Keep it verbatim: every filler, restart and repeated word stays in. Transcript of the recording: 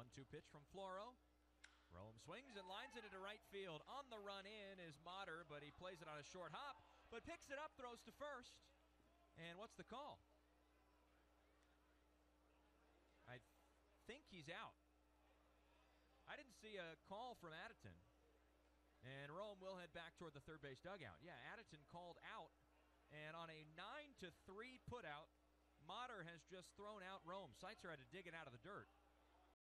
one two pitch from Floro. Rome swings and lines it into right field. On the run in is Motter, but he plays it on a short hop, but picks it up, throws to first. And what's the call? I think he's out. I didn't see a call from Addison. And Rome will head back toward the third base dugout. Yeah, Addison called out. And on a nine to three putout, Motter has just thrown out Rome. Seitzer had to dig it out of the dirt.